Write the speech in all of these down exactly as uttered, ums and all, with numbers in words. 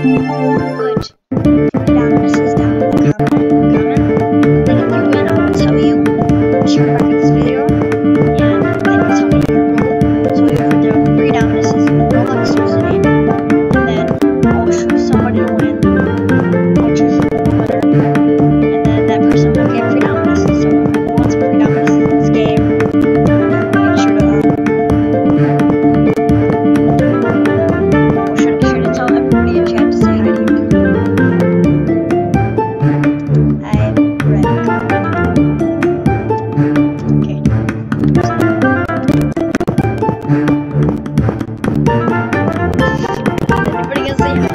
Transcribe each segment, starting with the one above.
put Dominus's down in the comment. comment. And if you win, I will tell you to share back in this video. And then you tell me your vote. So you put the three Dominus's Roblox username. And then I'll choose somebody to win. I'll choose the winner. And then that person will get free Dominus's. So whoever wants free Dominus's in this game, make sure to um, make sure, sure to tell everybody in chat to say hi to you. I'm ready. Okay. Everybody gonna say hi.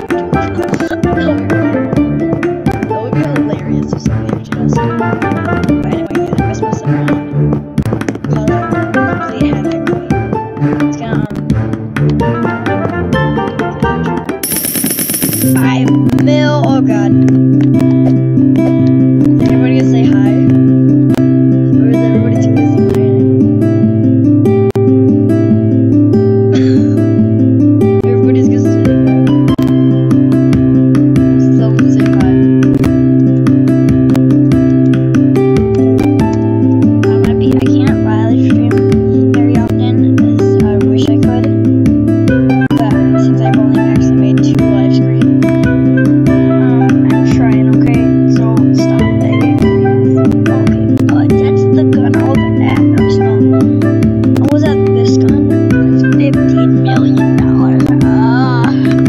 That would be hilarious if somebody actually does. But anyway, yeah, the Christmas around. Color complete havoc. It's gonna um five mil. Oh god. Is everybody gonna say hi? Or is everybody too busy playing it? Everybody's gonna say hi. So say hi. I'm gonna be I can't live stream very often as I wish I could. But since I've only actually made two live screens, um, I'm trying, okay? So stop begging, please. Okay, uh, that's the gun. Oh, that arsenal. What was that? This gun? It's fifteen million dollars. Ah.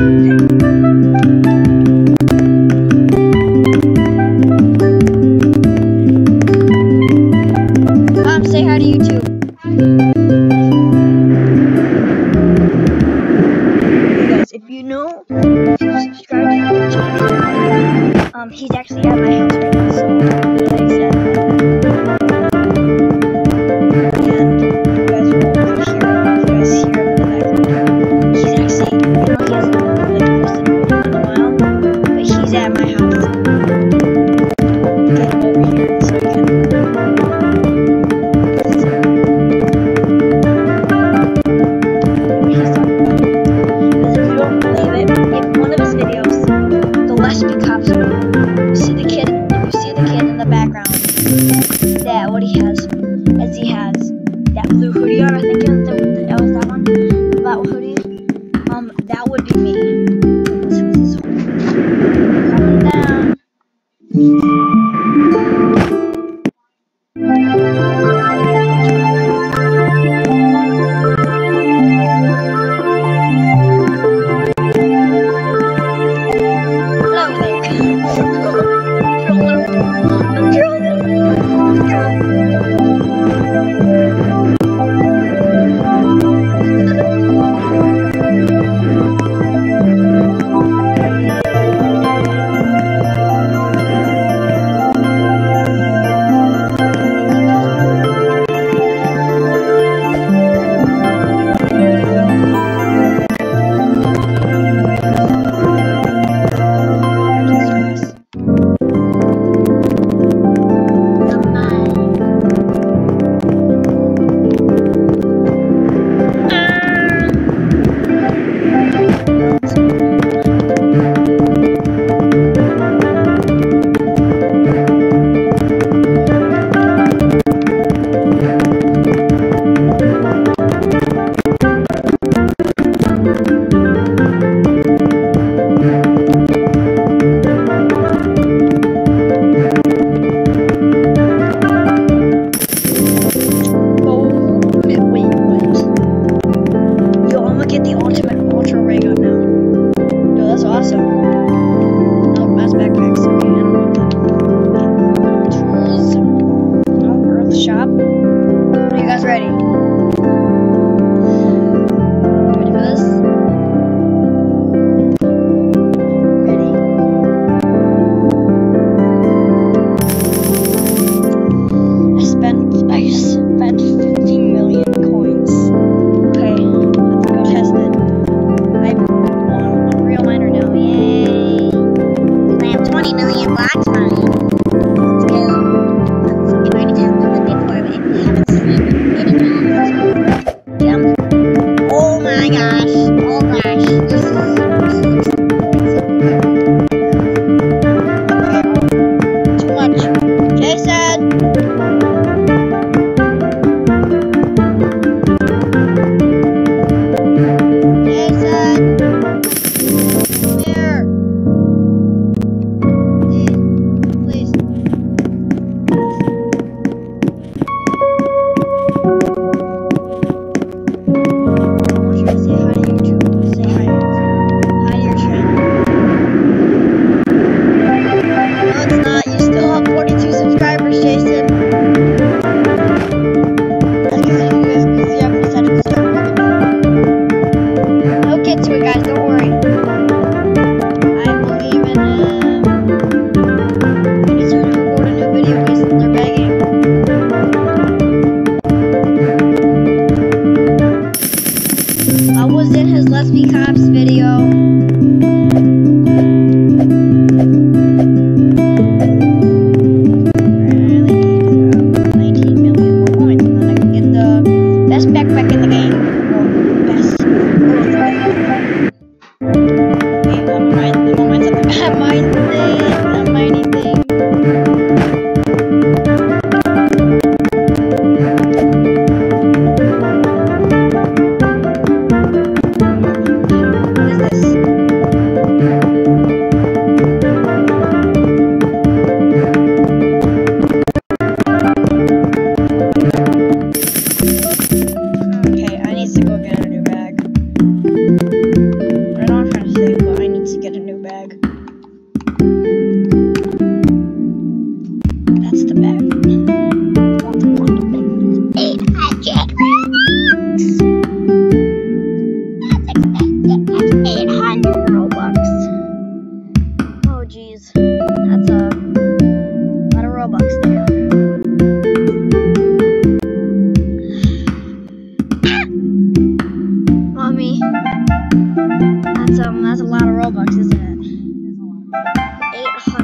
Um, say hi to YouTube. Hey guys, if you know, if you subscribe to the channel, um, he's actually at my house right now, so like I said, and you guys will hear him, if you guys hear him in the background. He's actually, I know he hasn't like posted a video in a while, but he's at my house. Get him over here so I can. What he's talking about. Because if you don't believe it, in one of his videos, the Lesbian Cops, you see the kid, if you see the kid in the background, that what he has, as he has that blue hoodie on, I think it was, the, that was that one, that hoodie, um, that would be me. This was his home. Coming down. Hello there. twenty million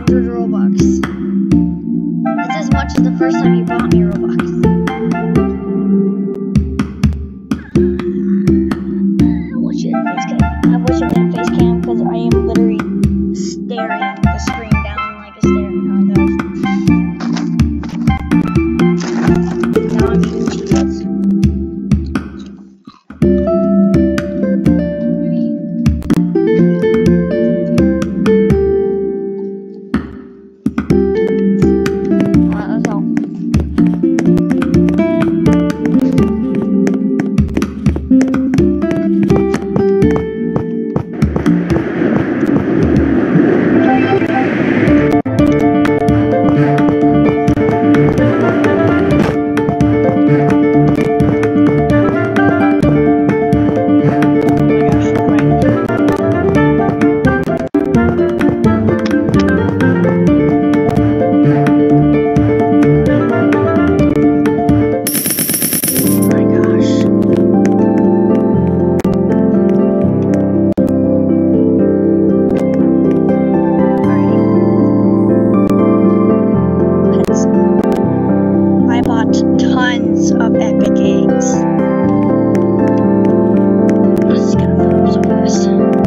hundred Robux. It's as much as the first time you bought me Robux. I wish you had a face cam. I wish I had a face cam because I am literally staring the screen down like a staring contest. Now I'm eating Cheetos. Tons of epic eggs. This is gonna fill up so fast.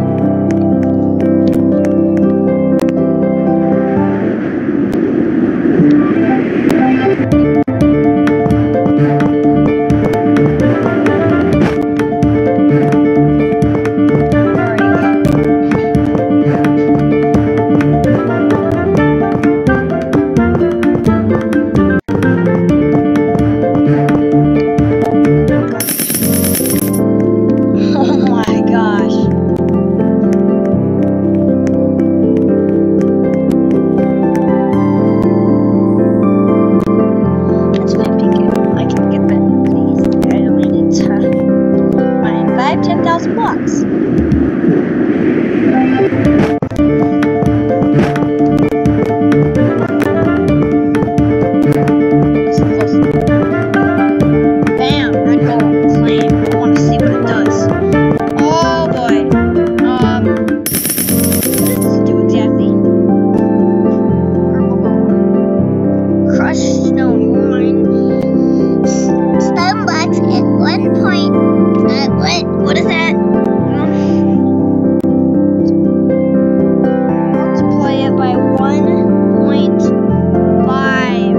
ten thousand bucks. Bam, red gold, claim. I want to see what it does. Oh boy. Um, what does this do exactly? Purple gold. Crushed stone. You will mine stone blocks at one point. Uh, what? What is that? Multiply it by one point five.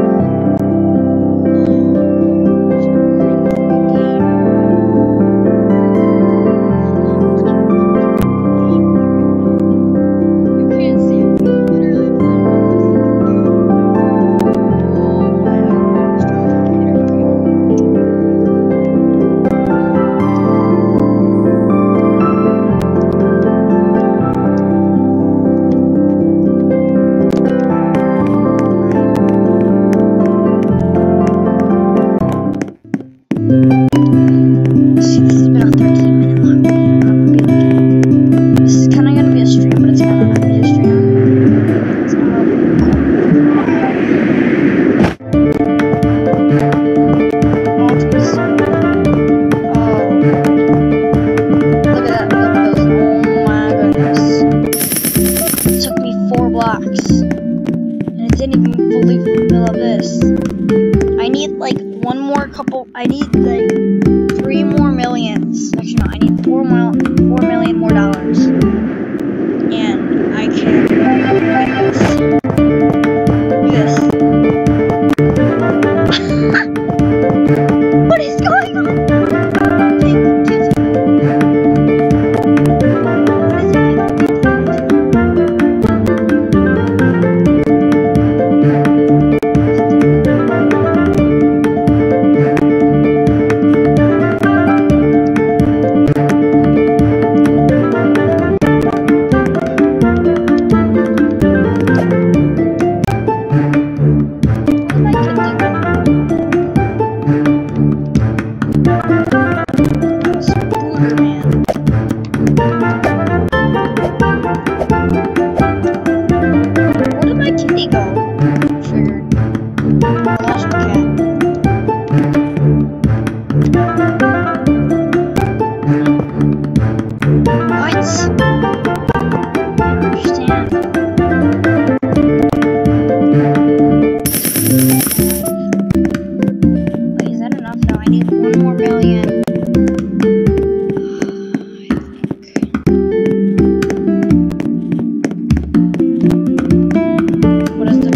You can't see it. Literally playing oh my See, this has been a thirteen minute long video. I'm gonna be like, this is kind of gonna be a stream, but it's kind of not gonna be a stream. It's not really cool. Oh, it's gonna be so cool. Oh, look at that. Look at those. Oh my goodness. It took me four blocks, and it didn't even fully fill up this. I need like one more couple. I need like three more millions. Actually, no. I need four more, four million more dollars, and I can do this. Do this. What is going on? Pink kitty. What is a pink kitty?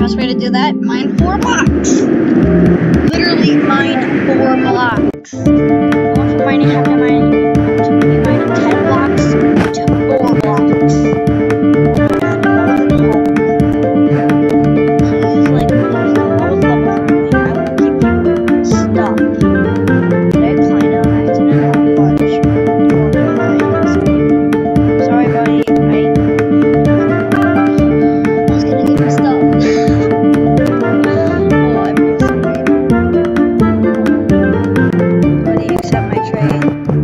best way to do that? Mine four blocks. Literally mine four blocks. I went from mining half to mining to maybe mining ten blocks to four blocks. Oh my god, Golden Hope. He's like the lowest level friendly. I will keep you stuck. Did I climb on accident? Oh fudge. Oh my. Sorry buddy. I I was gonna get messed up. Oh, I'm really sorry. Buddy, accept my trade.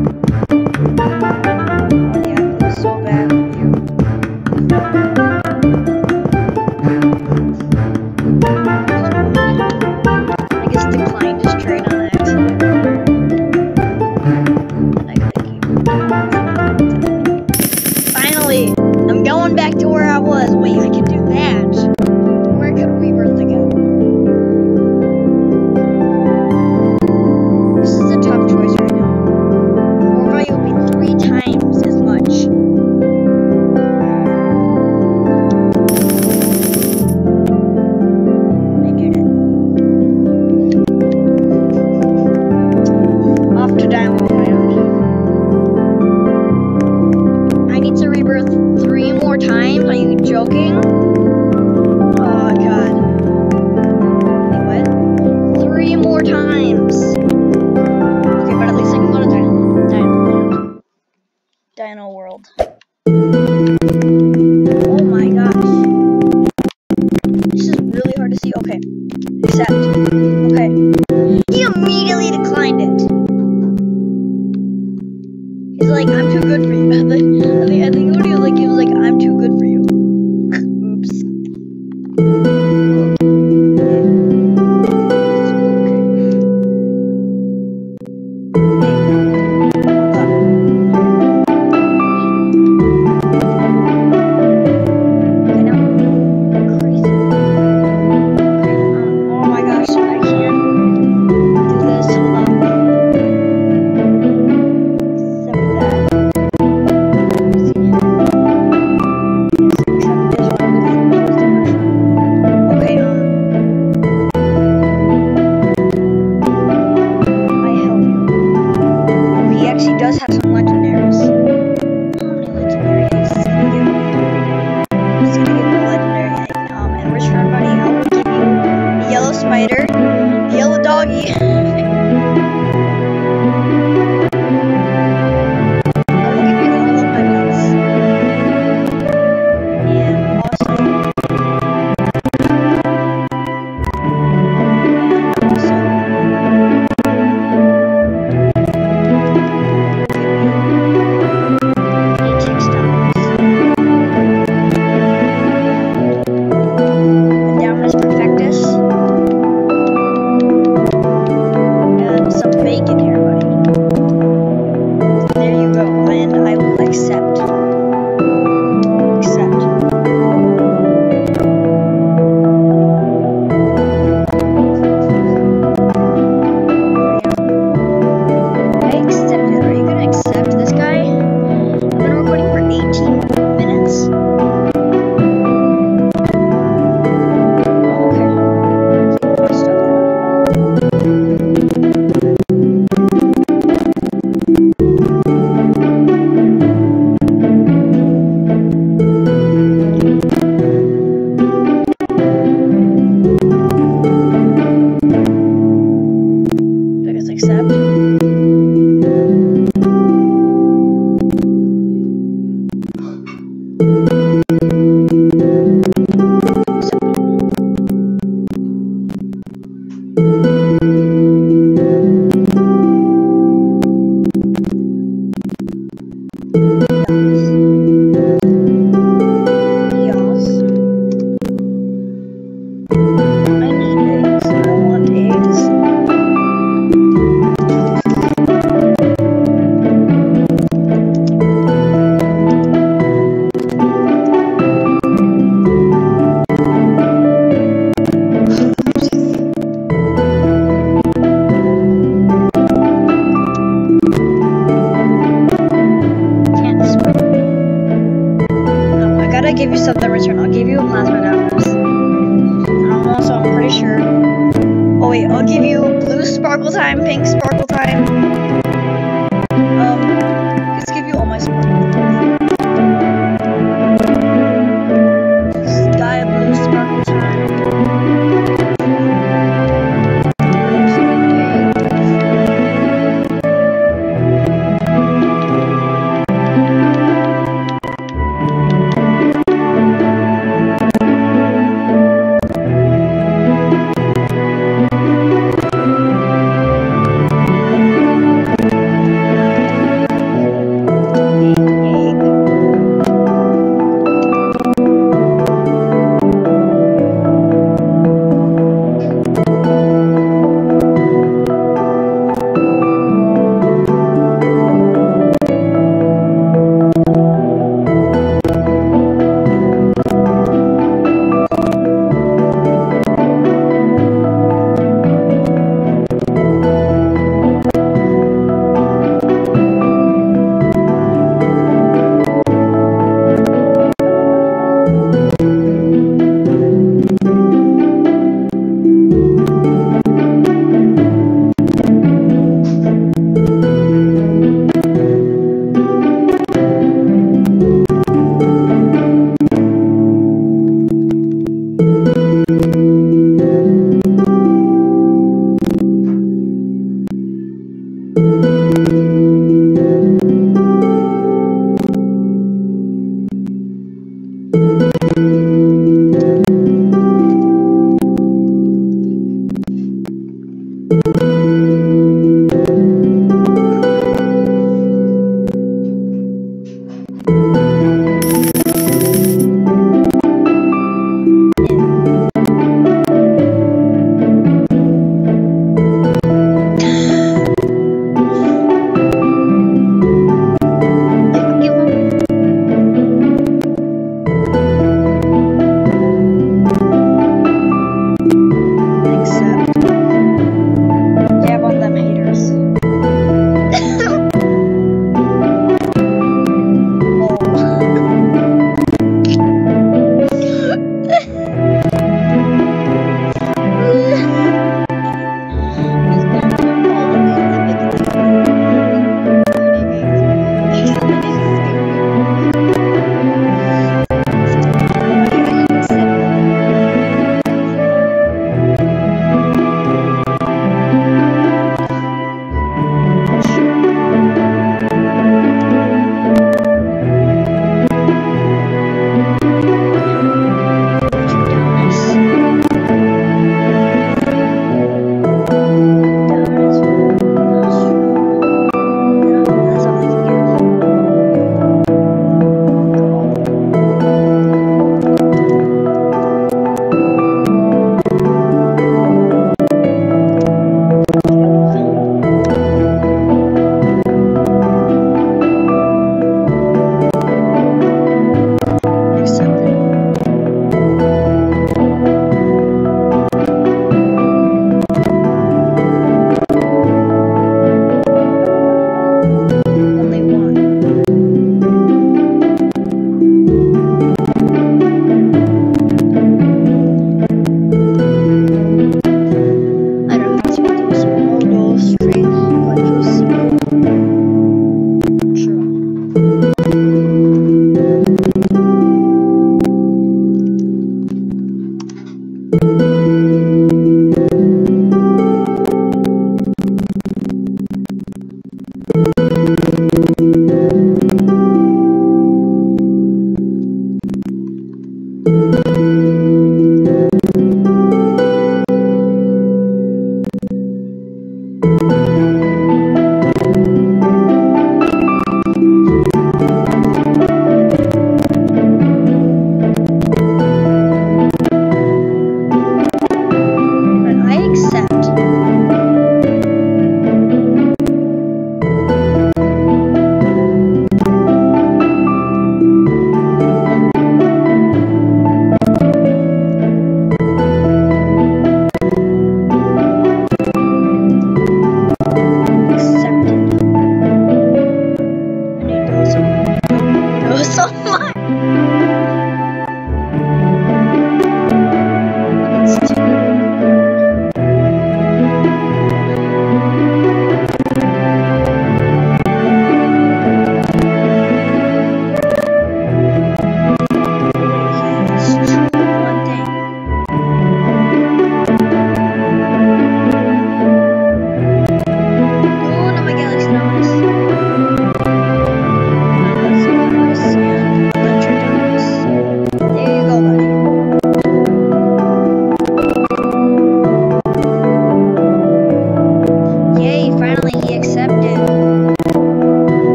sure. Oh wait, I'll give you blue sparkle time, pink sparkle time. Um, let's give you all my sparkle time. Sky blue sparkle time.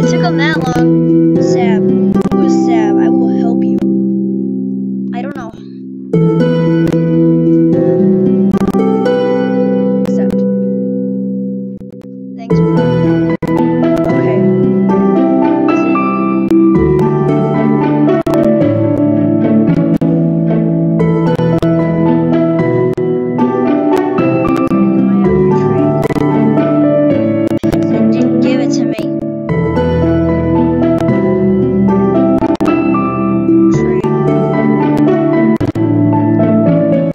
it took him that long. Sab. Who is Sab? I will help you. I don't know. Accept. Thanks, bro. Okay. Is it? I have retreat. It didn't give it to me.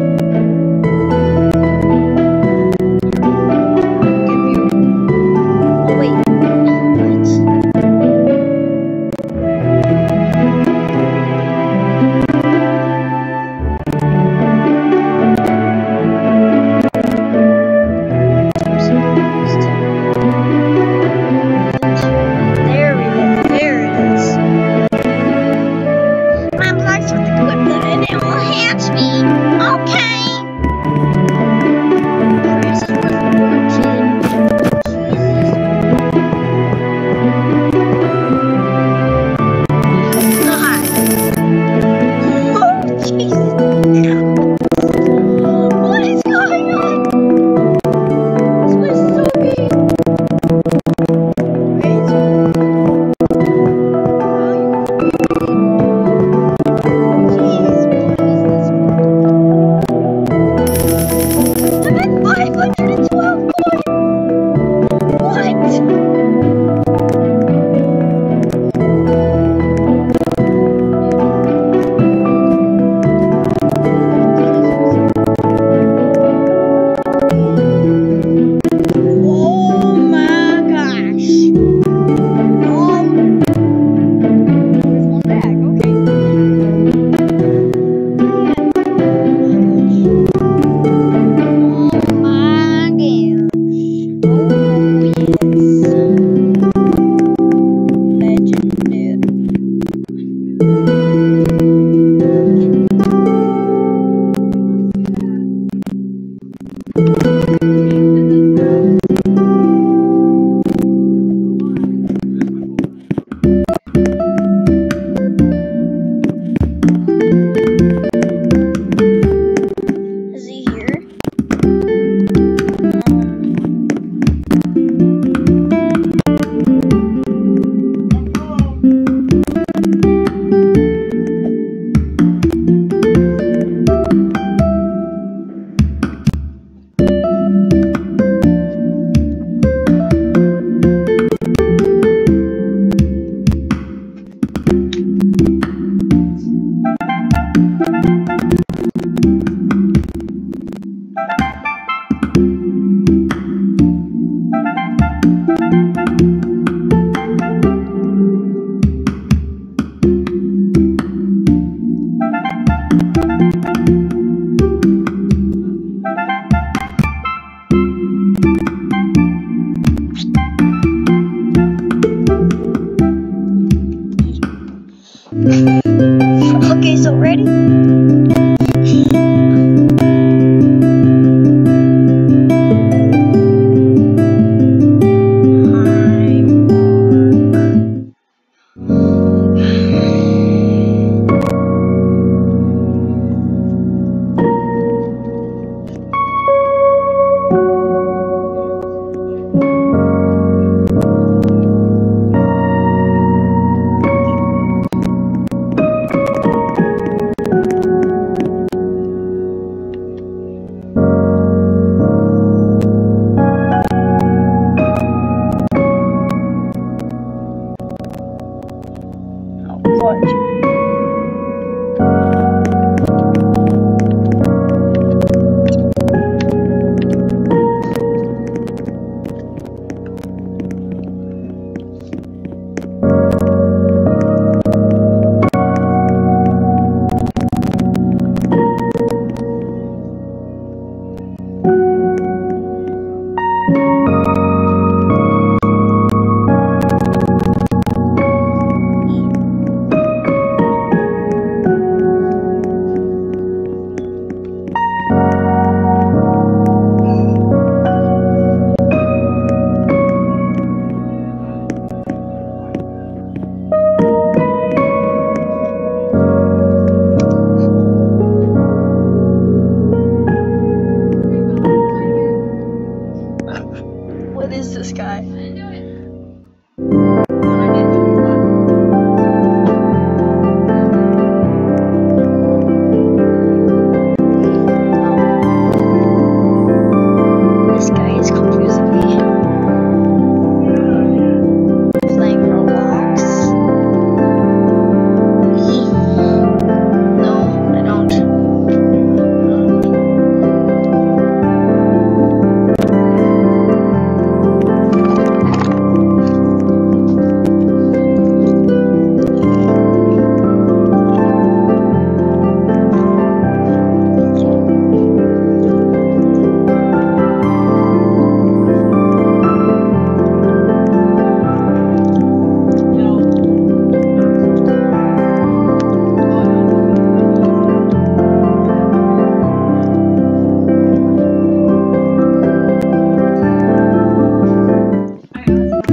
Give you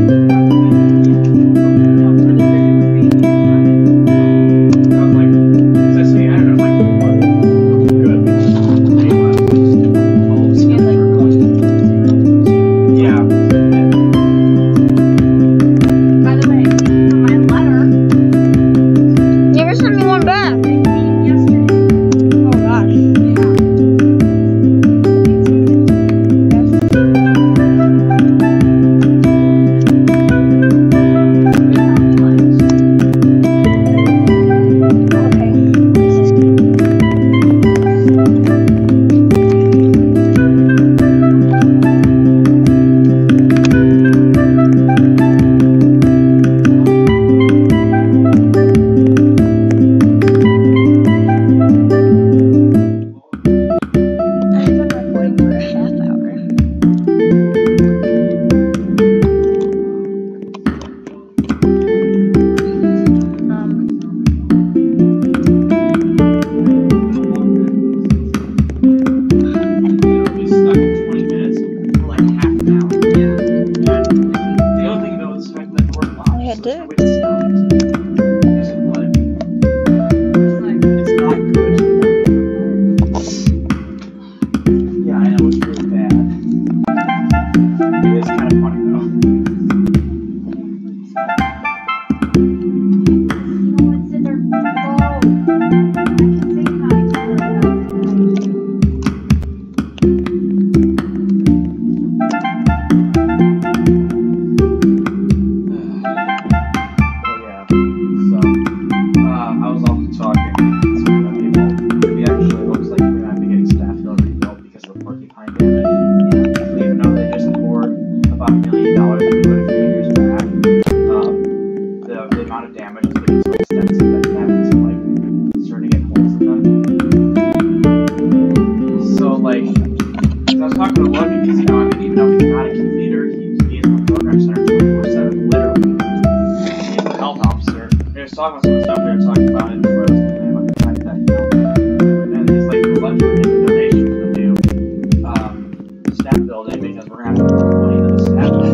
Building because we're gonna have to put money into the staff